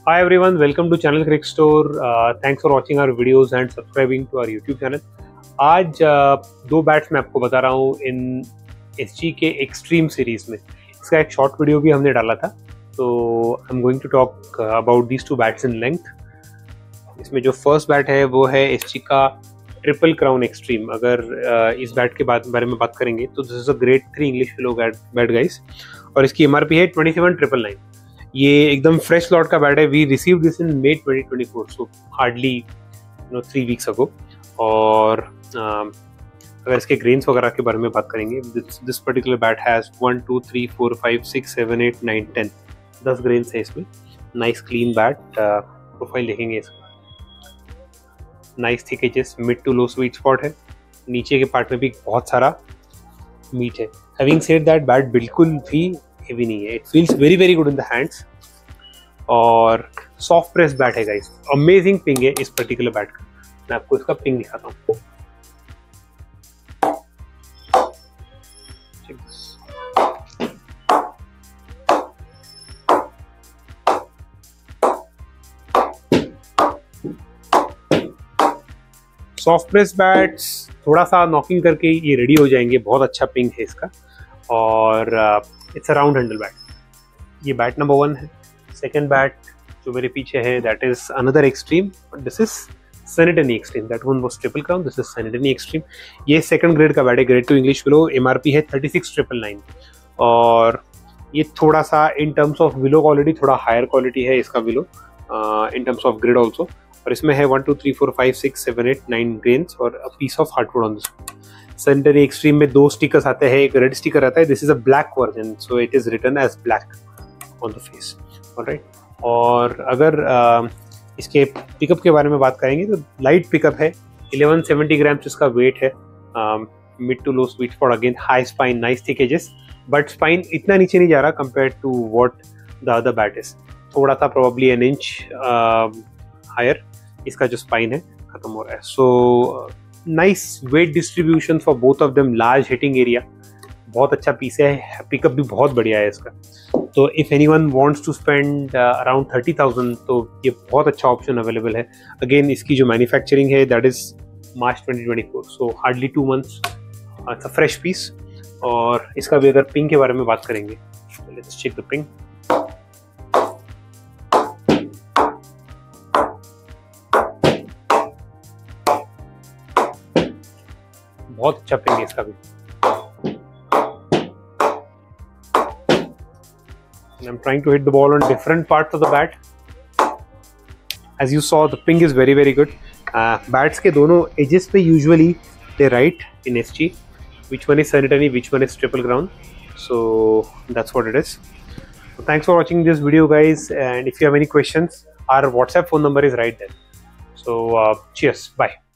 Hi everyone, welcome to Channel Crick Store. Thanks for watching our videos and subscribing to our YouTube channel. आज दो bats मैं आपको बता रहा हूँ इन SG के एक्सट्रीम सीरीज में. इसका एक शॉर्ट वीडियो भी हमने डाला था, तो I am going to talk about these two bats in length. इसमें जो फर्स्ट बैट है वो है SG का ट्रिपल क्राउन एक्सट्रीम. अगर इस बैट के बारे में बात करेंगे तो this is a grade 3 English willow bat guys, और इसकी MRP है 27,999. ये एकदम फ्रेश लॉट का बैट है. We receive this in May 2024, so hardly 3 weeks ago. और अगर इसके ग्रेन्स वगैरह के बारे में बात करेंगे, this particular bat has 1 2 3 4 5 6 7 8 9 10 10 grains है इसमें. Nice clean bat. प्रोफाइल देखेंगे इसका. Nice thick edges, mid to low sweet spot है. नीचे के पार्ट में भी बहुत सारा मीट है. हैविंग सेड दैट, बैट बिल्कुल भी हेवी नहीं है. It feels very very good in the hands और सॉफ्ट प्रेस बैट है गाइस. अमेजिंग पिंग है इस पर्टिकुलर बैट का. मैं आपको इसका पिंग दिखाता हूँ. सॉफ्ट प्रेस बैट्स थोड़ा सा नॉकिंग करके ये रेडी हो जाएंगे. बहुत अच्छा पिंग है इसका. और it's a round handle bat. ये बैट नंबर 1 है. सेकंड बैट जो मेरे पीछे है, that is another extreme. This is Sunny Tonny extreme. That one was triple crown. This is Sunny Tonny extreme. ये सेकंड ग्रेड का बैट है, ग्रेड 2 इंग्लिश फिलो. MRP है 36,999. और ये थोड़ा सा in terms of willow quality थोड़ा हायर क्वालिटी है इसका willow, in terms of grid also. और इसमें है 1 2 3 4 5 6 7 8 9 ग्रेन्स और a piece of hardwood on this. Sunny Tonny extreme में 2 स्टिकर्स आते हैं. एक रेड स्टिकर आता है. This is a black version, so it is written as black on the face. Alright. और अगर इसके पिकअप के बारे में बात करेंगे तो लाइट पिकअप है. 1170 ग्राम्स इसका वेट है. Mid to low sweet spot. Again high spine, nice thick edges, but spine इतना नीचे नहीं जा रहा compare to what the other bat is. थोड़ा सा प्रोबेबली एन इंच हायर इसका जो स्पाइन है खत्म हो रहा है. So nice weight distribution for both of them. Large hitting area. बहुत अच्छा पीस है. पिकअप भी बहुत बढ़िया है इसका. तो if anyone wants to spend around 30,000 तो ये बहुत अच्छा ऑप्शन अवेलेबल है. अगेन इसकी जो मैन्युफैक्चरिंग है that is March 2024, so hardly 2 months. It's a fresh piece. और इसका भी अगर पिंग के बारे में बात करेंगे, लेट्स चेक द पिंग. बहुत अच्छा पिंग है इसका भी. I'm trying to hit the ball on different parts of the bat. As you saw, the ping is very very good. Bats के दोनों edges पे usually they write in SG which one is sanitary, which one is triple crown. So that's what it is. So thanks for watching this video guys, and if you have any questions, our WhatsApp phone number is right there. So cheers, bye.